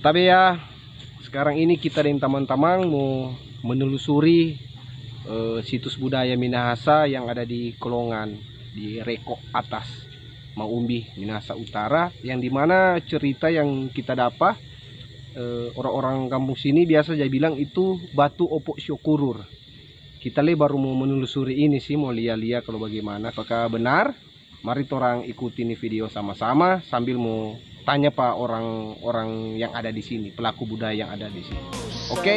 Tapi ya sekarang ini kita dan teman-teman mau menelusuri situs budaya Minahasa yang ada di Kolongan, di Reko Atas, Maumbi, Minahasa Utara, yang dimana cerita yang kita dapat orang-orang kampung sini biasa dia bilang itu batu opok Syokurur. Kita baru mau menelusuri ini sih, mau lihat-lihat kalau bagaimana, apakah benar. Mari orang ikuti ini video sama-sama sambil mau tanya pak orang-orang yang ada di sini, pelaku budaya yang ada di sini. Oke.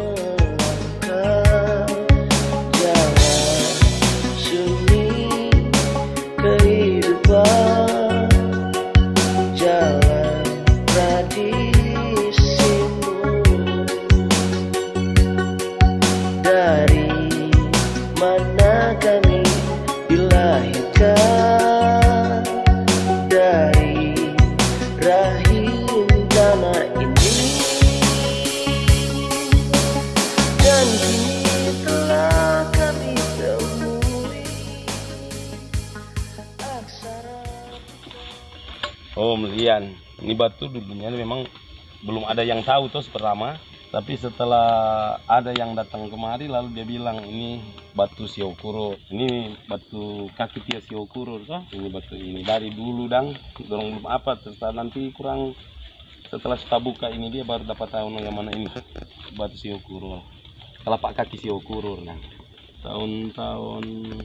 Oh Melian, ini batu dulunya memang belum ada yang tahu terus pertama, tapi setelah ada yang datang kemari lalu dia bilang ini batu Syokurur, ini batu kaki Tia Syokurur toh, ini batu ini dari dulu dan dorong belum apa, terus nanti kurang setelah kita buka ini dia baru dapat tahu yang mana ini batu Syokurur, telapak kaki Syokurur nah tahun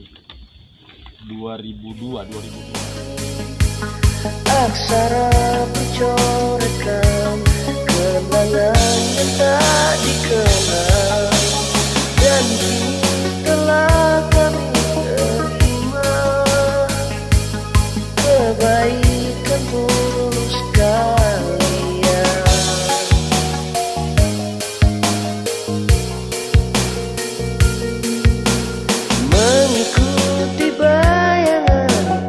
2002. Aksara bercorekan kenangan yang tak dikenal, dan kini telah kami terima kebaikan tulus kalian. Mengikuti bayangan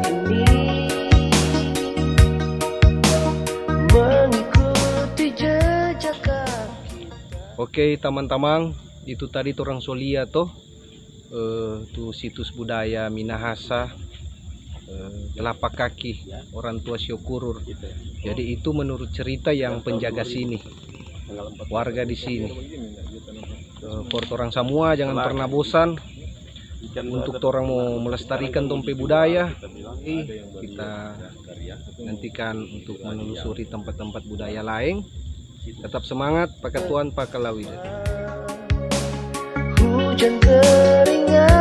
Oke teman-teman, itu tadi orang solia toh tuh situs budaya Minahasa, telapak kaki orang tua Syokurur. Jadi itu menurut cerita yang penjaga sini, warga di sini. Buat orang semua jangan pernah bosan untuk orang mau melestarikan tompe budaya. Kita nantikan untuk menelusuri tempat-tempat budaya lain. Tetap semangat, pakai Tuhan, pakai Lawida. Hujan keringat